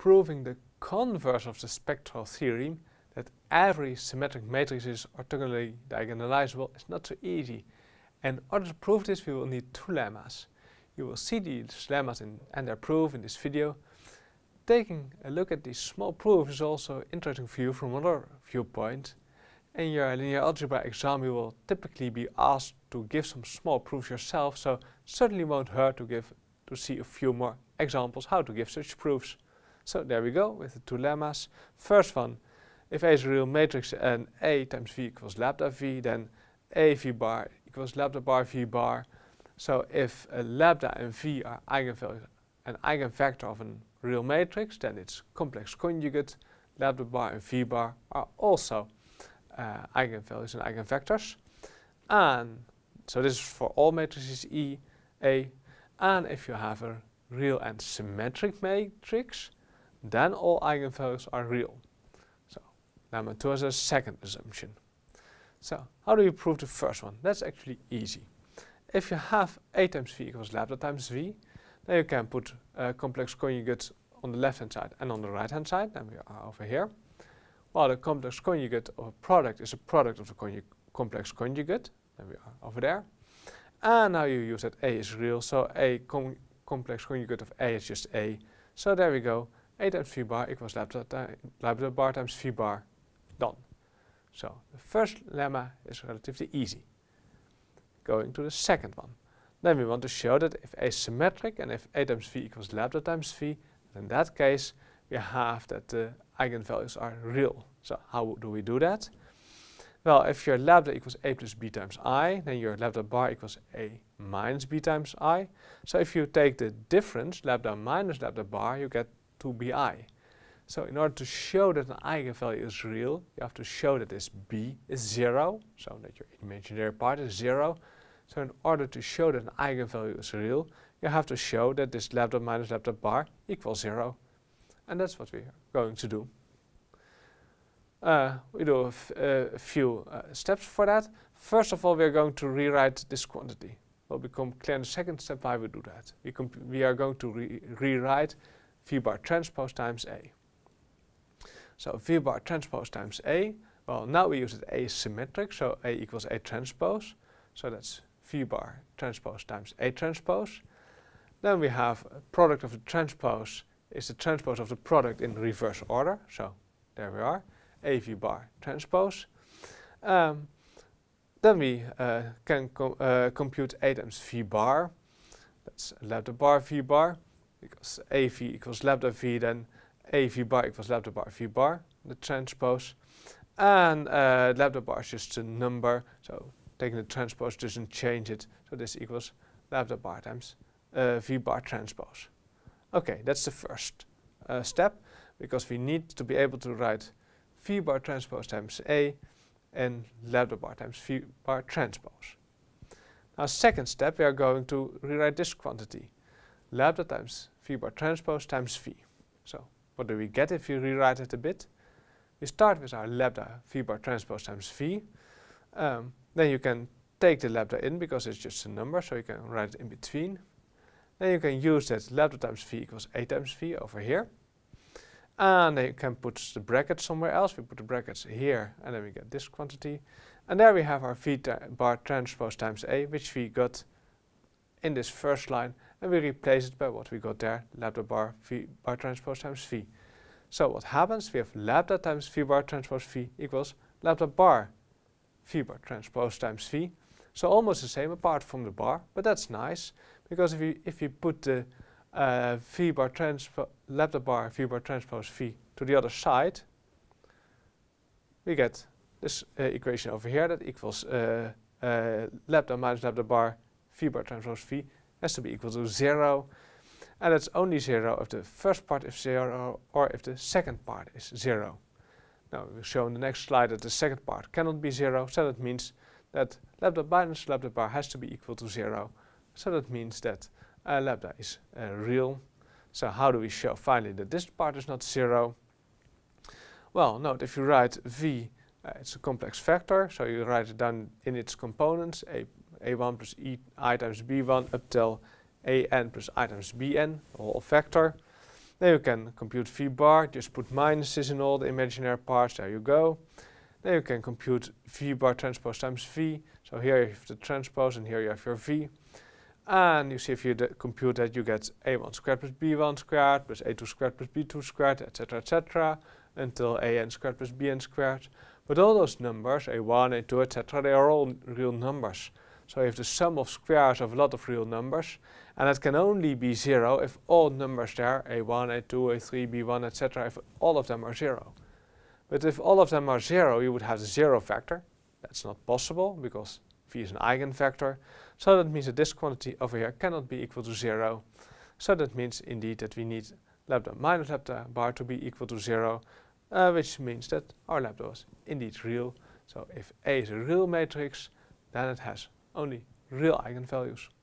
proving the converse of the spectral theorem, that every symmetric matrix is orthogonally diagonalizable, is not so easy. And in order to prove this, we will need two lemmas. You will see these lemmas and their proof in this video. Taking a look at these small proofs is also interesting for you from another viewpoint. In your linear algebra exam, you will typically be asked to give some small proofs yourself, so it certainly won't hurt to see a few more examples how to give such proofs. So there we go with the two lemmas. First one, if A is a real matrix and A times V equals lambda V, then A V bar equals lambda bar V bar. So if lambda and V are eigenvalues and eigenvector of a real matrix, then its complex conjugate, lambda bar and V bar, are also eigenvalues and eigenvectors. And so this is for all matrices E, A, and if you have a real and symmetric matrix, then all eigenvalues are real. So lemma 2 is a second assumption. So how do you prove the first one? That's actually easy. If you have A times V equals lambda times V, then you can put complex conjugates on the left hand side and on the right hand side, and we are over here. While the complex conjugate of a product is a product of the complex conjugate, and we are over there. And now you use that A is real, so A complex conjugate of A is just A. So there we go, A times V bar equals lambda bar times V bar, done. So the first lemma is relatively easy. Going to the second one. Then we want to show that if A is symmetric and if A times V equals lambda times V, in that case we have that the eigenvalues are real. So how do we do that? Well, if your lambda equals A plus B times I, then your lambda bar equals A minus B times I. So if you take the difference, lambda minus lambda bar, you get 2bi. So in order to show that an eigenvalue is real, you have to show that this b is 0, so that your imaginary part is 0. So in order to show that an eigenvalue is real, you have to show that this lambda minus lambda bar equals 0. And that's what we are going to do. We do a few steps for that. First of all, we are going to rewrite this quantity. It will become clear in the second step why we do that. We are going to rewrite V bar transpose times A. So V bar transpose times A, well, now we use that A is symmetric, so A equals A transpose. So that's V bar transpose times A transpose. Then we have a product of the transpose is the transpose of the product in reverse order. So there we are, A V bar transpose. Then we can compute A times V bar. That's lambda bar V bar, because A V equals lambda V, then A V bar equals lambda bar V bar, the transpose. And lambda bar is just a number, so taking the transpose doesn't change it. So this equals lambda bar times V bar transpose. Okay, that's the first step, because we need to be able to write V bar transpose times A and lambda bar times V bar transpose. Now second step, we are going to rewrite this quantity, lambda times V bar transpose times V. So what do we get if we rewrite it a bit? We start with our lambda V bar transpose times V. Then you can take the lambda in because it's just a number, so you can write it in between. Then you can use that lambda times V equals A times V over here. And then you can put the brackets somewhere else. We put the brackets here, and then we get this quantity. And there we have our V bar transpose times A, which we got in this first line, and we replace it by what we got there, lambda bar V bar transpose times V. So what happens? We have lambda times V bar transpose V equals lambda bar V bar transpose times V. So almost the same apart from the bar, but that's nice, because if you put the lambda bar V bar transpose V to the other side, we get this equation over here that equals lambda minus lambda bar V bar transpose V has to be equal to 0. And it's only 0 if the first part is 0 or if the second part is 0. Now we'll show in the next slide that the second part cannot be 0, so that means that lambda minus lambda bar has to be equal to 0. So that means that lambda is real. So how do we show finally that this part is not 0? Well, note if you write V, it's a complex vector, so you write it down in its components, a1 plus I times b1 up till an plus I times bn, a whole vector. Then you can compute v bar, just put minuses in all the imaginary parts, there you go. Then you can compute v bar transpose times v, so here you have the transpose and here you have your v. And you see if you compute that, you get a1 squared plus b1 squared plus a2 squared plus b2 squared, etc., until an squared plus bn squared. But all those numbers, a1, a2, etc., they are all real numbers. So you have the sum of squares of a lot of real numbers, and that can only be 0 if all numbers there, a1, a2, a3, b1, etc., if all of them are 0. But if all of them are 0, you would have the 0 factor. That's not possible, because v is an eigenvector. So that means that this quantity over here cannot be equal to 0. So that means indeed that we need lambda minus lambda bar to be equal to 0, which means that our lambda was indeed real. So if A is a real matrix, then it has only real eigenvalues.